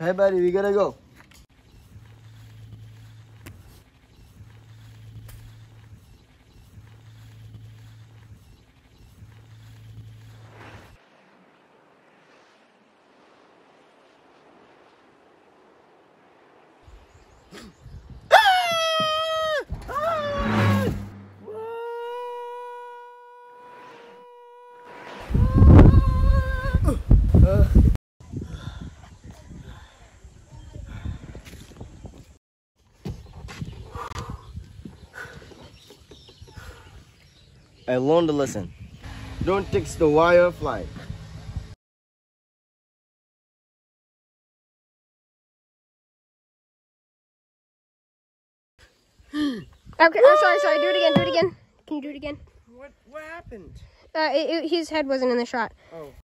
Hey, buddy, we gotta go. I learned a lesson. Don't text the wire fly. Okay, oh, sorry. Do it again. Can you do it again? What happened? His head wasn't in the shot. Oh.